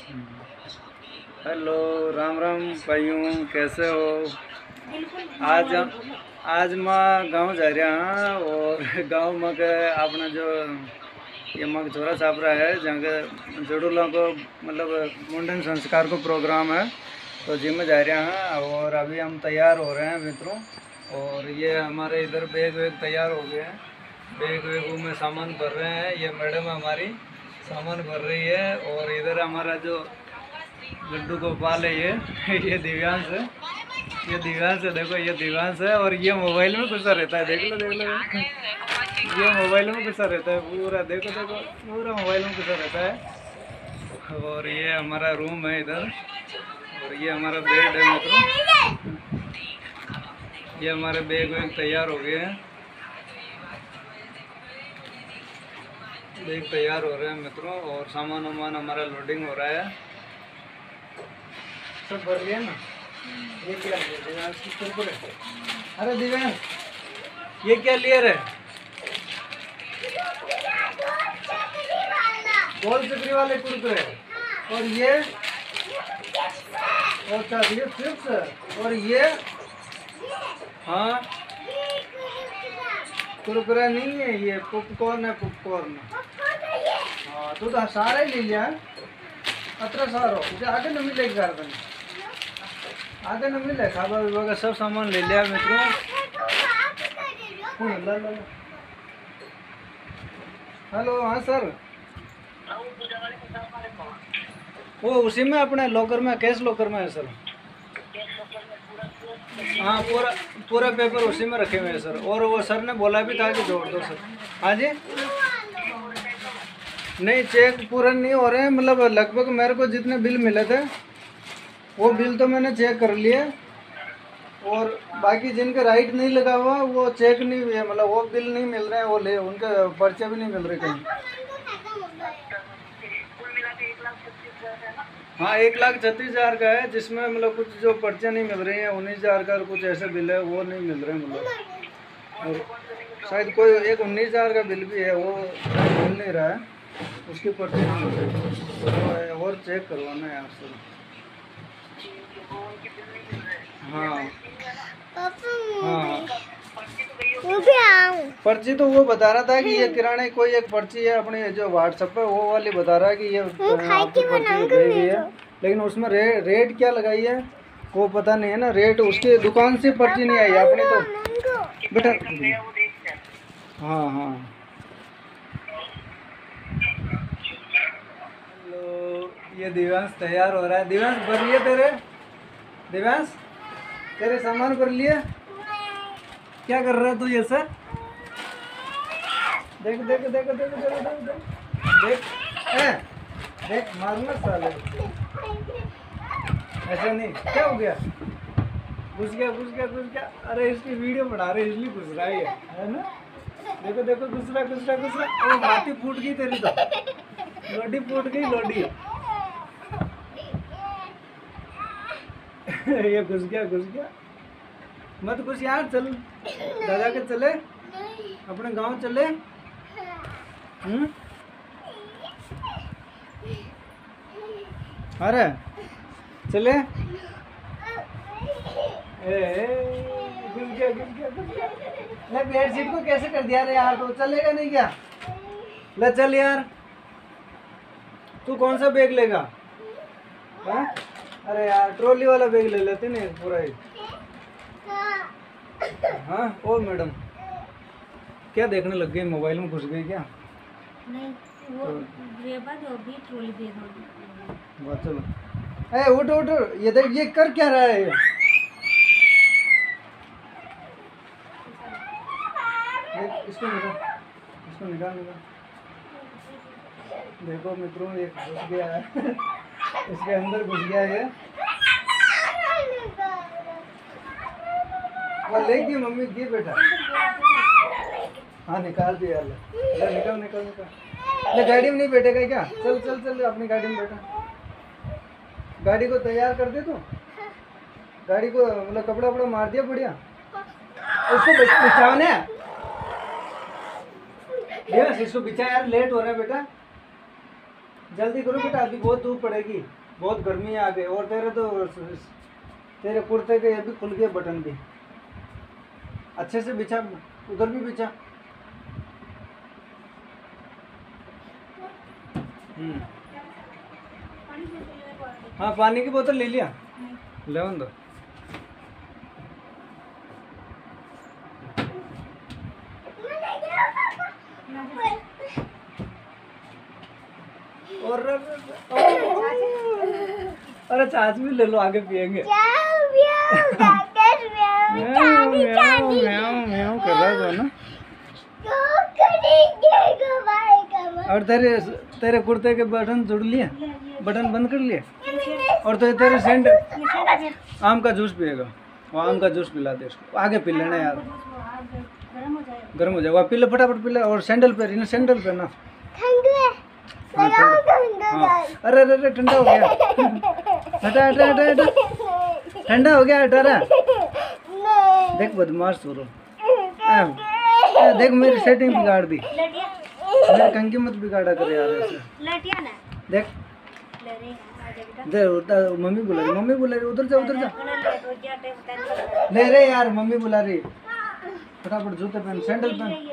Hello, Ram Ram भाइयों, कैसे हो? आज मैं गांव जा रहा हाँ और गांव में के अपना जो ये मग छोरा छाप रहा है जहाँ के जोड़ूलों को मतलब मुंडन संस्कार को प्रोग्राम है, तो जिम में जा रहे हैं और अभी हम तैयार हो रहे हैं मित्रों। और ये हमारे इधर बैग वैग तैयार हो गए हैं, बैग वैग में सामान भर रहे हैं। ये मैडम हमारी सामान भर रही है और इधर हमारा जो लड्डू गोपाल है ये दिव्यांश है, ये दिव्यांश है। देखो ये दिव्यांश है और ये मोबाइल में घुसा रहता है, देख लो देख लो, ये मोबाइल में घुसा रहता है पूरा, देखो देखो पूरा मोबाइल में घुसा रहता है। और ये हमारा रूम है इधर और ये हमारा बेड है मित्रों। ये हमारे बैग वैग तैयार हो गए हैं, बैग तैयार हो रहे हैं मित्रों और सामान वामान हमारा लोडिंग हो रहा है। सब भर लिया ना? ये क्या कुरकुरे? अरे दिव्यांश ये क्या लिए रहे? गोल चक्री वाले कुरकुरे। और ये अच्छा ये चिप्स और ये हाँ कुरकुरे नहीं है, ये पॉपकॉर्न है, पॉपकॉर्न। हाँ तू तो सारा ही ले लिया, अतरा सारो मुझे आगे न मिले घर आगे न मिले, खाबा विभा का सब सामान ले लिया मित्रों। हेलो हाँ सर, वो उसी में अपने लॉकर में, कैश लॉकर में है सर। हाँ पूरा पूरा पेपर उसी में रखे हुए हैं सर। और वो सर ने बोला भी था कि जोड़ दो सर। हाँ जी नहीं चेक पूरा नहीं हो रहे हैं, मतलब लगभग मेरे को जितने बिल मिले थे वो बिल तो मैंने चेक कर लिए और बाकी जिनके राइट नहीं लगा हुआ वो चेक नहीं हुए, मतलब वो बिल नहीं मिल रहे हैं, वो ले उनके पर्चे भी नहीं मिल रहे कहीं। हाँ 1,36,000 का है, जिसमें मतलब कुछ जो पर्चे नहीं मिल रही हैं 19,000 का, कुछ ऐसे बिल है वो नहीं मिल रहे हैं मतलब। और शायद कोई एक 19,000 का बिल भी है वो मिल नहीं रहा है, उसकी पर्ची नहीं मिल रही, तो और चेक करवाना है आपसे। हाँ हाँ पर्ची तो वो बता रहा था कि ये किराने कोई एक पर्ची है अपनी जो व्हाट्सएप पे वो वाली बता रहा है कि ये आपकी पर्ची गई है, लेकिन उसमें रेट क्या लगाई है वो पता नहीं है ना, रेट उसकी दुकान से पर्ची नहीं आई अपनी तो बेटा। हाँ हाँ हेलो, ये दिव्यांश तैयार हो रहा है। दिव्यांश भर लिए तेरे? दिव्यांश तेरे सामान भर लिए? क्या कर रहा है तू ये सर? देख देख देख देख देख देख देख देख मारना साले, ऐसा नहीं। क्या हो गया? घुस गया घुस गया घुस गया। अरे इसकी वीडियो बना रहे इसलिए घुस रहा है ना? देखो देखो घुस रहा घुस रहा घुस रहा। वो माटी फूट गई तेरी तो, लोडी फूट गई लोडी। ये घुस गया मत घुस यार, चल दादा के चले अपने गांव चले। अरे चले घुस गया। ले बेडशीट को कैसे कर दिया रे यार, तो चलेगा नहीं क्या? ले चल यार, तू कौन सा बैग लेगा? हाँ अरे यार ट्रॉली वाला बैग ले लेते नहीं पूरा ही। हाँ ओ मैडम क्या देखने लग गई, मोबाइल में घुस गई क्या? नहीं वो जो भी ट्रॉली बैग होगी। चलो ए उठ उठ, ये देख ये कर क्या रहा है? इसको निकाल देखो मित्रों ये घुस गया है इसके अंदर घुस गया है। वो लेगी मम्मी दी बेटा। हाँ निकाल दिया, निकाल ले गाड़ी में नहीं बैठेगा क्या? चल चल चल अपनी गाड़ी में बैठा। गाड़ी को तैयार कर दे, तो गाड़ी को मतलब कपड़ा वपड़ा मार दिया बढ़िया, उसको बिछाने इसको बिछा यार, लेट हो रहा है बेटा। जल्दी करो बेटा, अभी बहुत धूप पड़ेगी, बहुत गर्मी है आगे। और तेरे कुर्ते के ये भी खुल गए बटन भी। अच्छे से बिछा, उधर भी बिछा। हाँ पानी की बोतल ले लिया, ले दो। और अरे छाछ भी ले लो, आगे पियेंगे। म्याऊं कर रहा था ना। और तेरे कुर्ते के बटन जुड़ लिए, बटन बंद कर लिए। और तो तेरे सैंडल, आम का जूस पिएगा, वो आम का जूस पिला दे इसको, आगे पी लेना यार, गर्म हो जाएगा। पी ले फटाफट पी ले। और सैंडल पहन, सैंडल पहना। हाँ, हाँ। अरे अरे अरे ठंडा हो गया, हटा हटा हटा हटा, ठंडा हो गया, हटा रहा। देख बदमाश हो रहा, देख मेरी सेटिंग बिगाड़ दी, मेरी कंकी मत बिगाड़ा कर यार ऐसे। देख देख, मम्मी बुला रही, मम्मी बुला रही, उधर जा उधर जा। ले रे यार, मम्मी बुला रही, फटाफट जूते पहन, सैंडल पहन।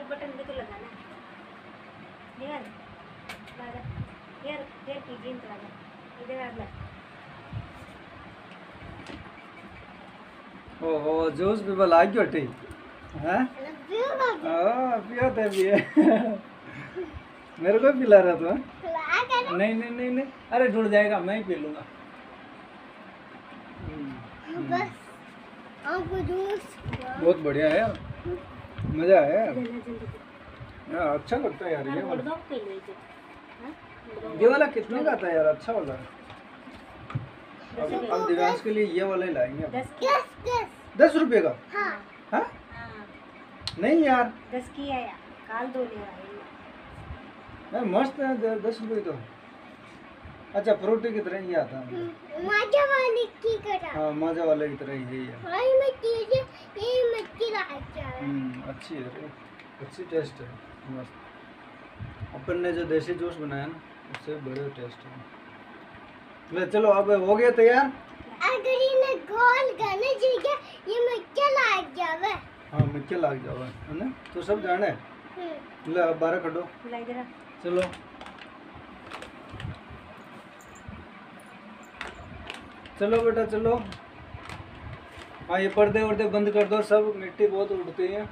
ओहो जूस भी बला क्यों टी हैं? पियो थे पिए। मेरे को पिला रहा था। नहीं नहीं नहीं नहीं, अरे जुड़ जाएगा, मैं ही पी लूंगा। बहुत बढ़िया है यार, मजा आया यार, अच्छा लगता है यार ये वाला कितने का था यार, अच्छा वाला। अब दिव्यांश के लिए ये वाला ही लाएंगे। 10 रुपए का? हाँ? नहीं यार 10 की है यार, काल 2 ले यार, मस्त है 10 रुपए तो। अच्छा फ्रूटी की तरह ही आता है, माजा वाले की तरह। हाँ माजा वाले की तरह ही है। भाई मैं चीज़ ये मक्की लाया है। अच्छी है, अच्छी टेस्ट है, मस्त। अपन ने जो देसी जूस बनाया ना, उससे बड़े टेस्ट है। ले चलो अब हो गया तैयार। अगर ये गोल करने चाहिए ये मक्की लाग जावे। हाँ मक्की लाग जावे है ना, तो सब जाने। ले अब 12 कटो, चलो चलो बेटा चलो। हाँ ये पर्दे वर्दे बंद कर दो सब, मिट्टी बहुत उड़ती है।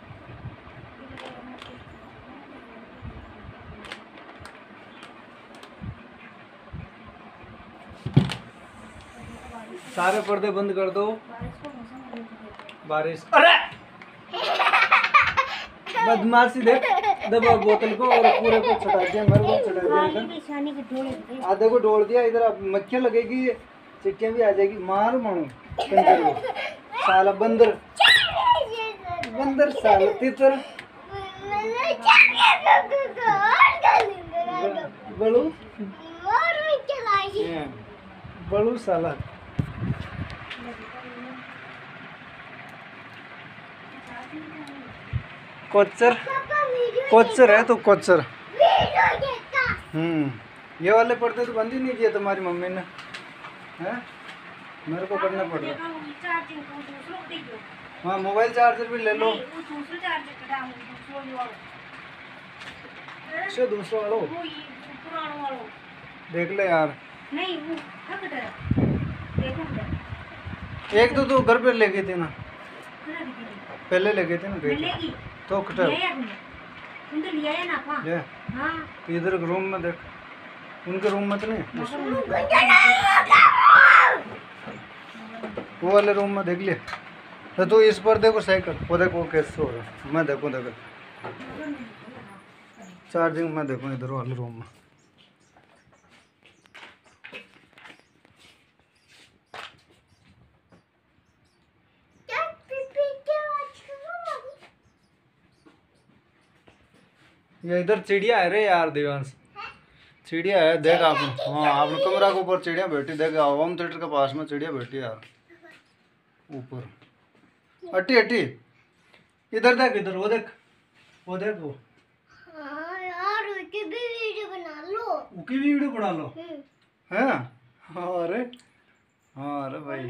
सारे पर्दे बंद कर दो, बारिश। अरे बदमाशी देख, दबा बोतल को और पूरे को छटा दिया, मेरे को छटा दिया। आधे को ढोल दिया इधर। अब मक्खियाँ लगेगी, चिट्टियाँ भी आ जाएगी, मार मारू कंजर को, साला बंदर बंदर, साला तितर बड़ू बड़ू साला। कोचर कोचर है तो कोचर। ये वाले पर्दे तो बंद ही नहीं किए तुम्हारी मम्मी ने, हैं? मेरे को करना पड़ रहा। हाँ मोबाइल चार्जर भी ले लो। अच्छा दूसरा वाला देख ले यार। एक तो तू घर पे ले गई थी ना, पहले ले गए थे ना, तो कटर तो इधर रूम में देख, उनके रूम में तो नहीं, वो वाले रूम में देख लिया। तो तू इस पर देखो सही कर, वो देखो कैसे हो रहा है। मैं देखो देखो चार्जिंग में देखो इधर वाले रूम में। ये इधर चिड़िया है रे यार दिव्यांश, चिड़िया है देख आप। हाँ आपने कमरा के ऊपर चिड़िया बैठी, देख होम थिएटर के पास में चिड़िया बैठी यार ऊपर। अट्टी अट्टी इधर देख, इधर वो देख, वो देख वो। हाँ यार उसकी भी वीडियो बना लो। उसकी भी वीडियो बना लो है। अरे हाँ अरे भाई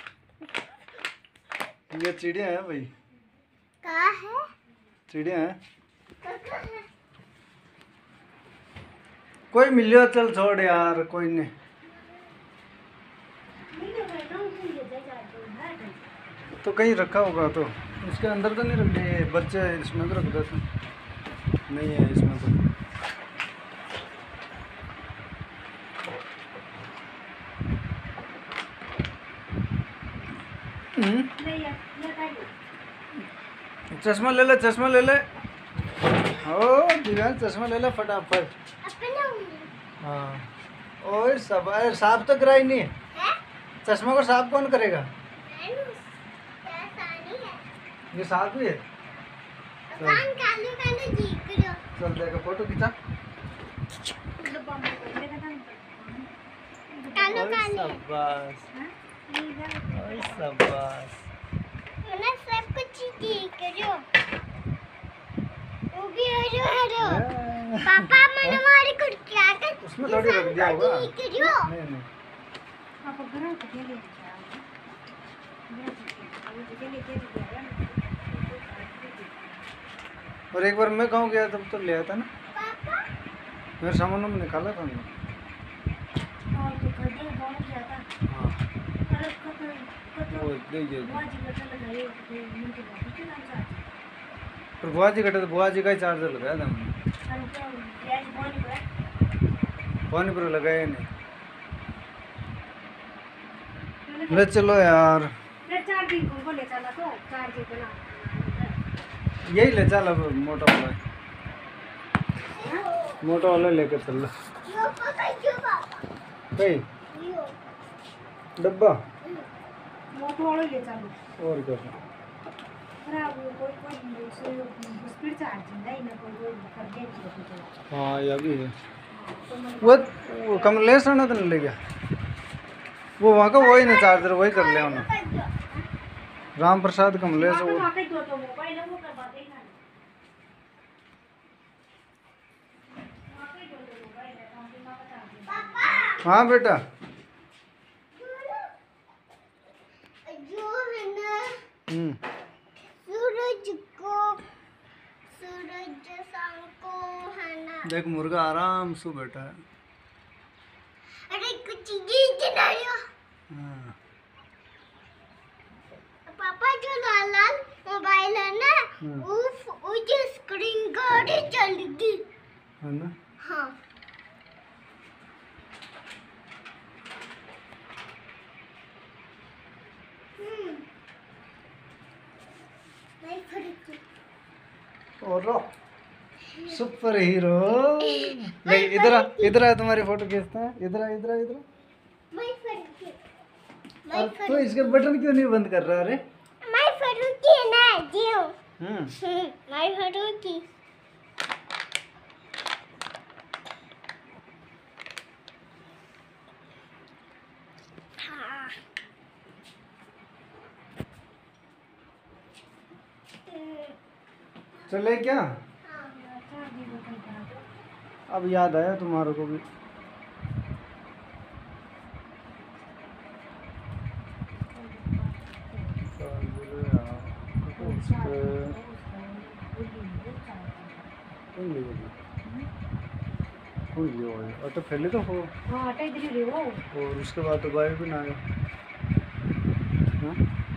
ये चिड़िया है भाई, कहाँ है? चिड़िया है। कहाँ है? कोई मिलियो चल छोड़ यार, कोई नहीं। तो कहीं रखा होगा तो इसके अंदर तो नहीं रख दिए बच्चे, इसमें तो रख देते नहीं है इसमें तो। चश्मा ले ले, चश्मा ले ले। ओ दिव्यांग चश्मा ले ले फटाफट। अपना हाँ ओए सब, अरे साफ तो कराई नहीं, है? चश्मा को साफ कौन करेगा? मैंने आसानी है। ये साफ ही है। कान कालू कालू जीत रहो। चल देखो फोटो खींचा। कालू ओए कालू शाबाश, ओए शाबाश। मैंने सब कुछ जीत रहो। वो भी हरो। पापा मैंने मारी कुछ क्या कर? उसमें थोड़ी रख दिया होगा। जीत रहो। नहीं नहीं और एक बार मैं गाँव गया तब तो ले आया था ना, पापा मेरे सामान में निकाला था हमने। हाँ वो देखिए, पर बुआ जी कटे तो बुआ जी का ही चार्जर लगाया था हमने, पानी पर लगाया नहीं। ले चलो यार, यही ले चल अब, मोटा वाला लेकर चल। यो पापा यो पापा कहीं यो डब्बा मोटो वाला ले चलो। और क्या हाँ यह भी है। वो कमलेश आना तो नहीं ले गया, वो वहाँ का वही ना चार्जर, वही कर लिया उन्होंने। राम प्रसाद कमलेश वो। हाँ बेटा जो है ना हम्म, सूरज शाम को है ना। देख मुर्गा आराम से बैठा है। अरे कुछ गीत नहीं। हाँ पापा जो लाल लाल मोबाइल है ना वो जो स्क्रीन गार्ड चल गई है ना। हाँ नहीं खरीदी। और सुपर हीरो ले इधर आ, इधर आ, तुम्हारी फोटो खींचते हैं। इधर आ, इधर आ, इधर आ। मैं खरीदी। और तो इसके बटन क्यों नहीं बंद कर रहा? अरे मैं फरूकी है ना जियो। हम्म, मैं फरूकी। हाँ चले क्या? अब याद आया तुम्हारे को भी। ऑटो फैले तो हो और उसके बाद तो बाइक भी ना आया। हाँ?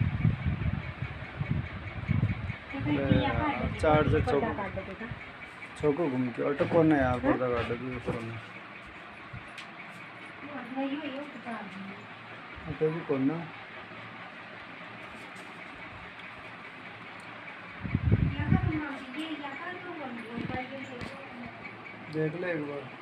चार्जर चौको घूम के ऑटो कौन है यार, पर्दा काट दो कौन है ऑटो भी कौन ना। देख ले एक बार।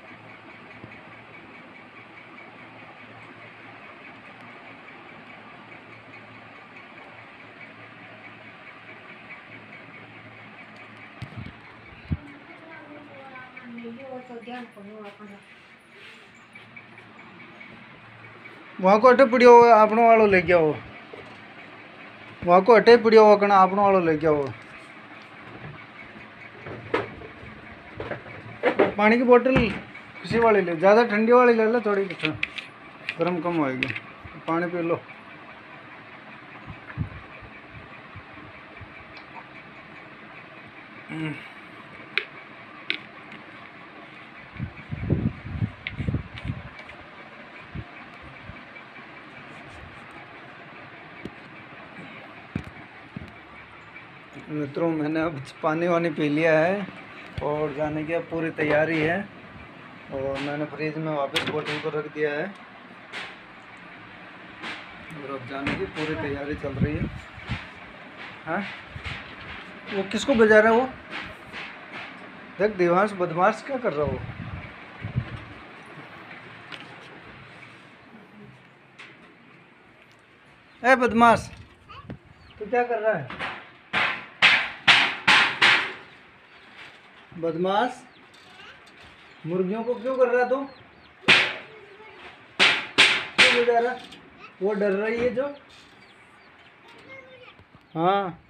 वहाँ को अटे पड़ियो आपनो वालो ले गया वो, वहाँ को अटे पड़ियो वो कना आपनो वालो ले गया वो। पानी की बोतल किसी वाली ले, ज़्यादा ठंडी वाली ले लो, थोड़ी गर्म कम होएगी। पानी पी लो। मित्रों, मैंने अब पानी वानी पी लिया है और जाने की अब पूरी तैयारी है। और मैंने फ्रिज में वापस बोतल को रख दिया है और अब जाने की पूरी तैयारी चल रही है। हाँ, वो किसको बजा रहा है? वो देख, देवांश बदमाश क्या कर रहा है वो? ए बदमाश, तू क्या कर रहा है? बदमाश, मुर्गियों को क्यों कर रहा है तू? क्यों बजा रहा? वो डर रही है जो। हाँ,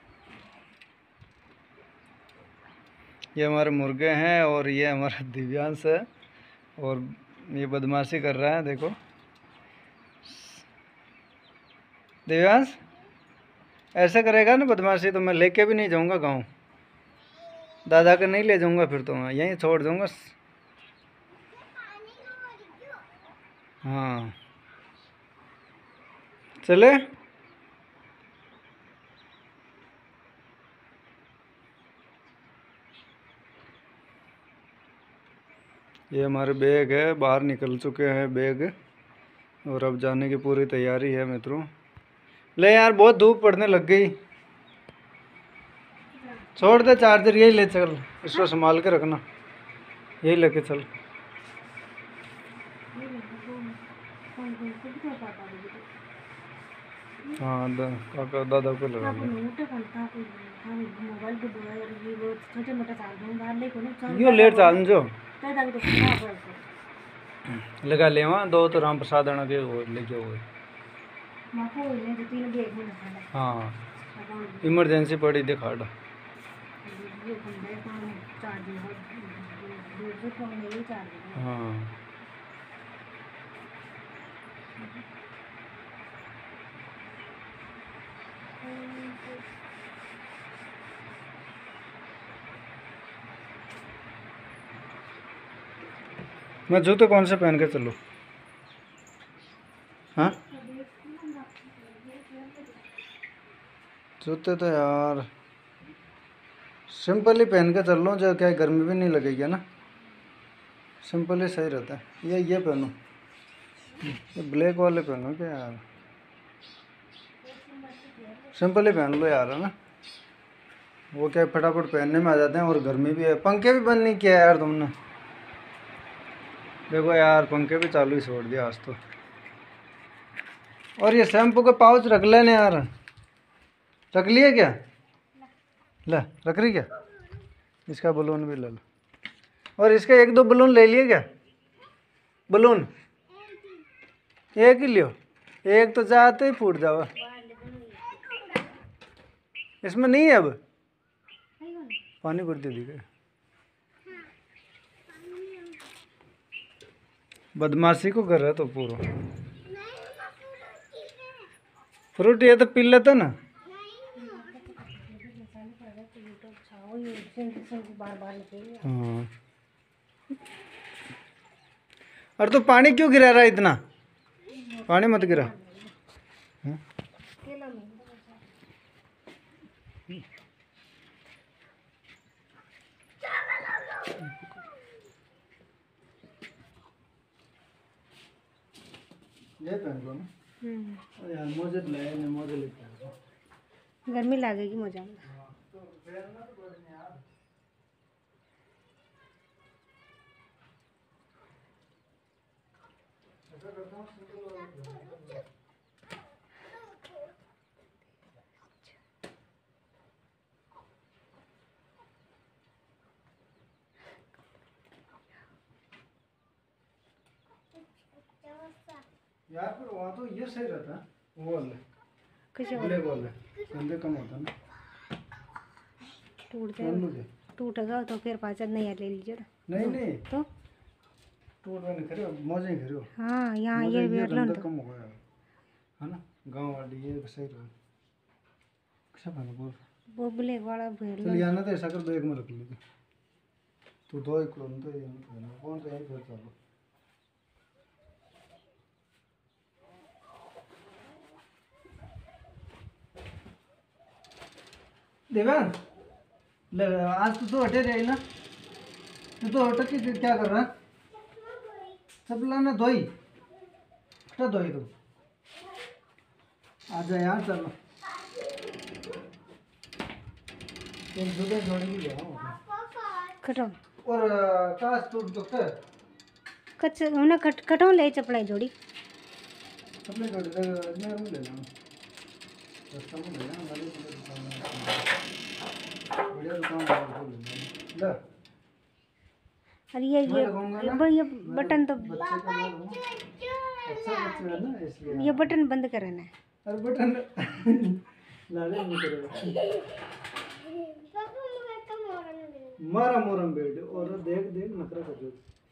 ये हमारे मुर्गे हैं और ये हमारा दिव्यांश है और ये बदमाशी कर रहा है। देखो दिव्यांश, ऐसे करेगा ना बदमाशी तो मैं लेके भी नहीं जाऊंगा गाँव। दादा के नहीं ले जाऊंगा, फिर तो मैं यहीं छोड़ दूंगा। हाँ, चले। ये हमारे बैग है, बाहर निकल चुके हैं बैग और अब जाने की पूरी तैयारी है मित्रों। ले यार, बहुत धूप पड़ने लग गई। छोड़ दे चार्जर, यही ले चल, इसको संभाल के रखना, यही लेके चल। हाँ, काका दादा को लगा यो लेट चाल जो लगा ले वहाँ दो तो राम प्रसाद आना के वो लेके हुए। हाँ, इमरजेंसी पड़ी दिखा दो। हाँ, मैं जूते कौन से पहन के चलूँ? हाँ, जूते तो यार सिंपल ही पहन के चल लो, जो क्या गर्मी भी नहीं लगेगी ना। सिंपल ही सही रहता है। ये पहनो, ये ब्लैक वाले पहनो क्या यार? सिंपल ही पहन लो यार, है ना। वो क्या फटाफट पहनने में आ जाते हैं और गर्मी भी है। पंखे भी बंद नहीं किया यार तुमने। देखो यार, पंखे भी चालू ही छोड़ दिया आज तो। और ये शैम्पू का पाउच रख लेने यार। रख लिए क्या? ले, रख रही क्या? इसका बलून भी ले लो। और इसका एक दो बलून ले लिए क्या? बलून एक ही लियो, एक तो जाते ही फूट जावा। इसमें नहीं है अब पानी भर दे दी। बदमाशी को कर रहा है तो पूरा फ्रूट ये तो पी लेता ना। हाँ, और तो पानी क्यों गिरा रहा है इतना? पानी मत गिरा। हाँ? ये पहन लो ना। यार मोजे ले, मोजे लेके गर्मी लगेगी मुझे। यार पर वहाँ तो ये सही रहता है, वो वाले ब्लैक वाले गंदे कम होता है ना। टूट जाएगा, टूटेगा तो फिर पाचन नहीं ले लीजिए। नहीं नहीं तो टूट बने खरे मौजे खरे हो हाँ यहाँ ये वेरलो गंदा कम हो गया है ना गांव वाली ये सही रहा अच्छा बना बोल वो ब्लैक वाला वेरलो चल यहाँ ना तो ऐसा कर बैग में रख लीजिए तू दो एक कौन तो ये कौन तो यही फिर चलो देवान आज तू तो हटे रही ना तू तो हट के क्या कर रहा है चपला ना धोई क्या धोई तू आजा यार चलो तुम सुबह छोड़ेगी कटो और काश टूट डॉक्टर कच उन्हें कटो ले चपलाई जोड़ी चपले जोड़ दे मैं रूम ले लेना रास्ता में ले लेना बढ़िया दुकान ले ले अरे ये बटन तो अच्छा बच्चे है ना इसलिए ये बटन बंद करना है अरे बटन लाले नहीं करेगा मारा मोरम बेड और देख देख नखरा कर दो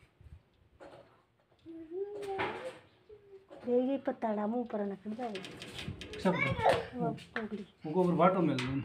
ये पत्ताड़ा मुंह पर न कर जाए सब कोगड़ी उनको ऊपर बाटो मिल गया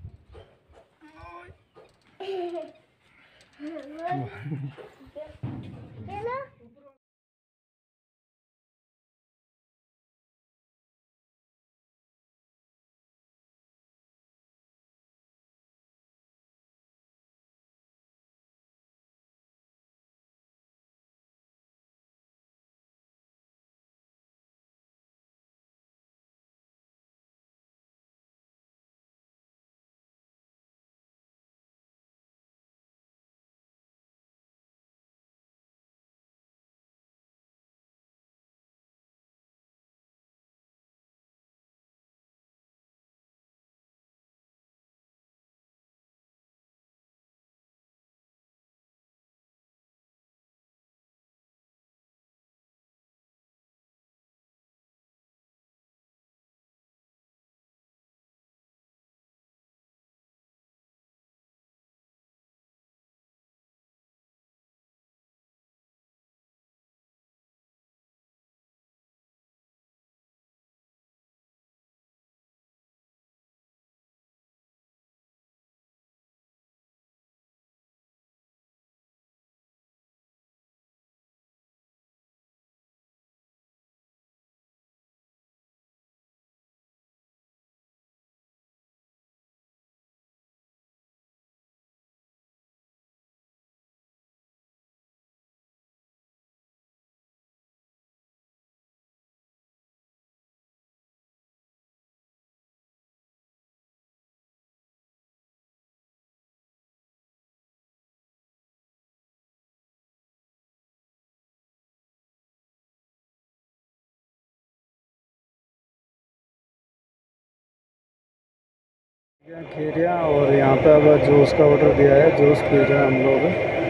खीरिया और यहाँ पे अब जूस का ऑर्डर दिया है जूस पी रहे हैं हम लोग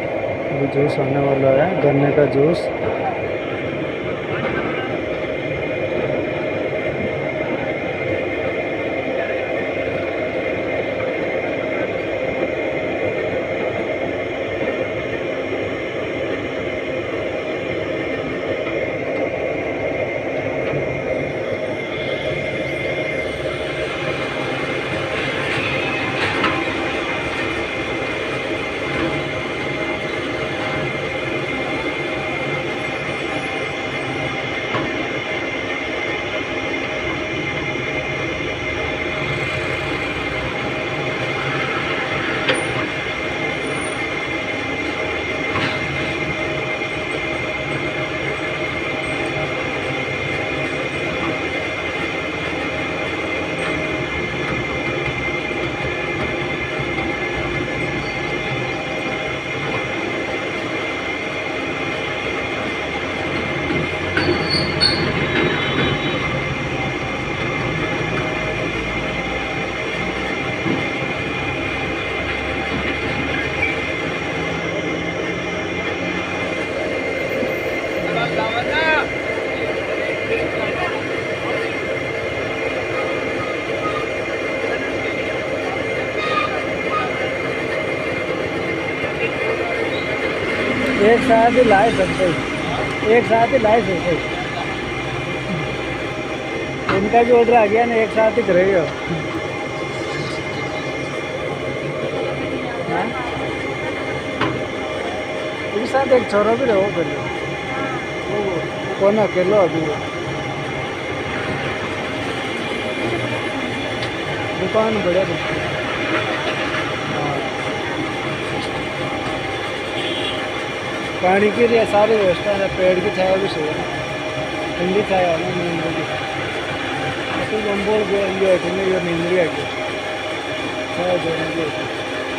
अभी जूस आने वाला है गन्ने का जूस एक साथ ही लाए सकते एक साथ ही लाए थे इनका भी ऑर्डर आ गया ना, एक साथ ही करेगा। हाँ? एक साथ एक छोरा भी रहो फिर वो कौन अकेलो अभी वो दुकान बढ़िया दिखती है। हाँ। पानी की लिए सारी व्यवस्था है, पेड़ की छाया भी सही है, ठंडी छाया है ना नींद की। तो बम्बोल गए ठंडी और नींद भी आ गई छाया जोड़ने की।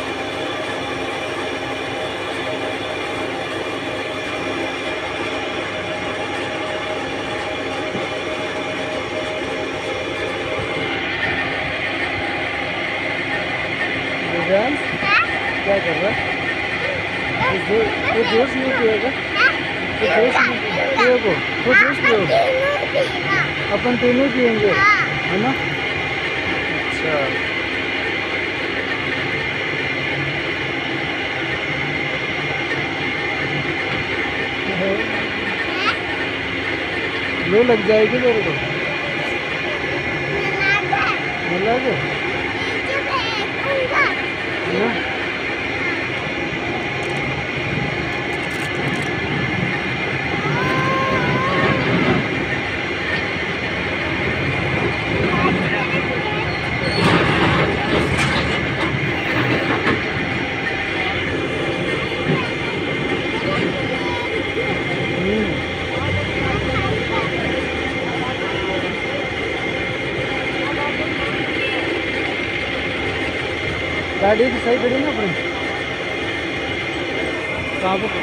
क्या कर रहा है? वो जूस नहीं पिएगा? वो जूस नहीं पिएगा? वो जूस पिएगा? अपन तीनों पिएंगे, है ना? अच्छा। लू लग जाएगी तेरे को? मिला दे? है ना? गाड़ी तो सही खड़ी ना अपनी? कहाँ पर?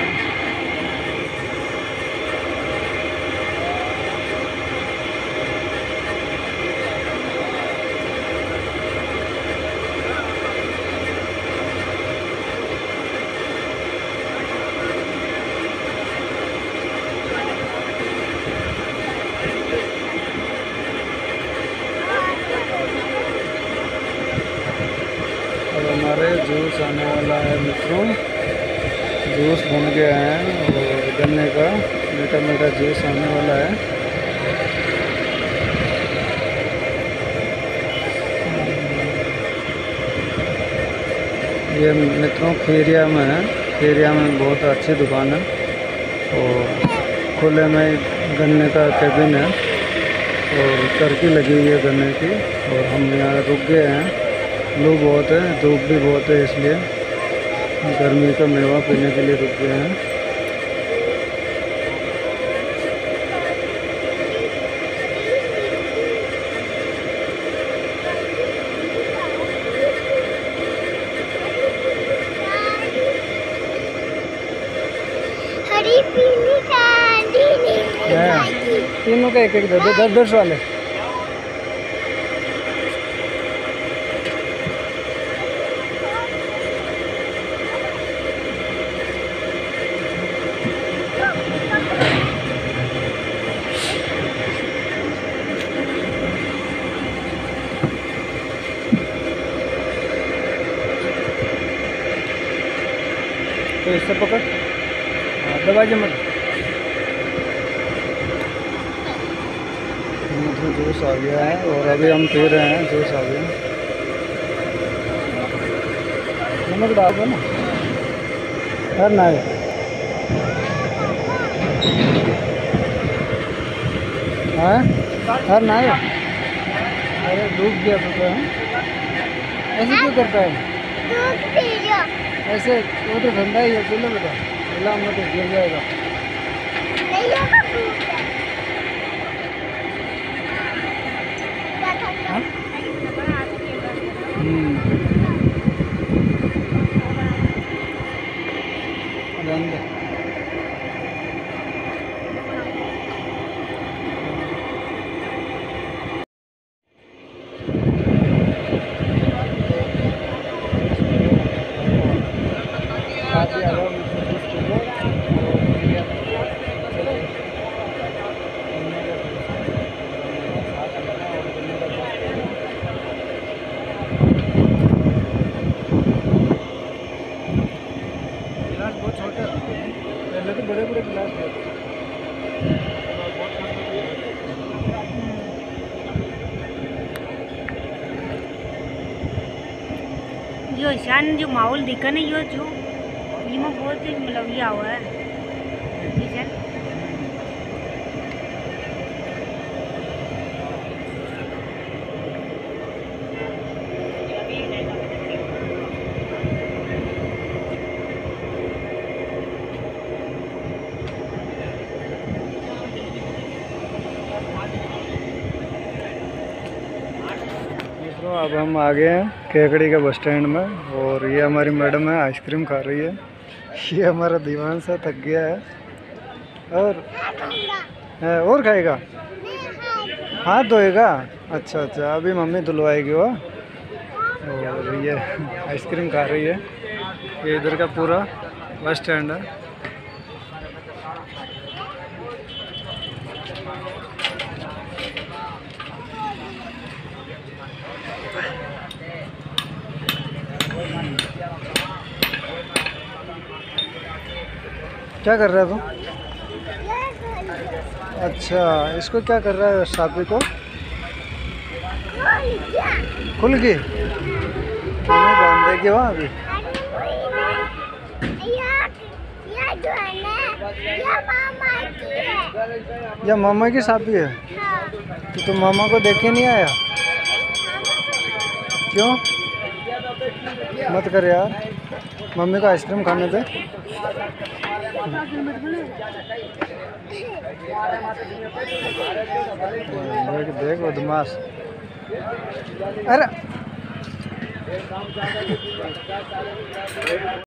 हमारे जूस आने वाला है मित्रों, जूस बन गया है और गन्ने का मीठा मीठा जूस आने वाला है। ये मित्रों खीरिया में है, खीरिया में बहुत अच्छी दुकान है और खुले में गन्ने का केबिन है और चरखी लगी हुई है गन्ने की। और हम यहाँ रुक गए हैं, लू बहुत है, धूप भी बहुत है, इसलिए गर्मी का मेवा पीने के लिए रुक गए हैं। हरी पीली कैंडी नीली तीनों का एक एक दे दो, 10-10 वाले। तो इससे पकड़, दबाइए मत। मुझे जूस आ गया है और अभी हम पी रहे हैं, जूस आ गया। नमक डाल दो ना, हर ना है। हाँ हर ना है। अरे डूब गया तो ऐसे क्यों करता है? दूध पी लो। ऐसे वो तो ठंडा ही है, पी लो बेटा, हिला मत, गिर जाएगा। नहीं होगा दूध है। हाँ? रहने दे। ईशान जो माहौल दिखा नहीं यो जो ये में बहुत ही मतलब ये हुआ है ईशान। अब हम आ गए हैं केकड़ी के बस स्टैंड में और ये हमारी मैडम है आइसक्रीम खा रही है। ये हमारा दीवान सा थक गया है और खाएगा, हाथ धोएगा। अच्छा अच्छा, अभी मम्मी धुलवाएगी वो। और ये आइसक्रीम खा रही है। ये इधर का पूरा बस स्टैंड है। क्या कर रहा है तू? अच्छा, इसको क्या कर रहा है सापी को? खुल गई? तुम्हें बांध देगी वहाँ अभी? ये मामा की सापी है? तो तुम मामा को देख के नहीं आया? क्यों? मत कर यार, मम्मी को आइसक्रीम खाने दे। देख देख बदमाश। अरे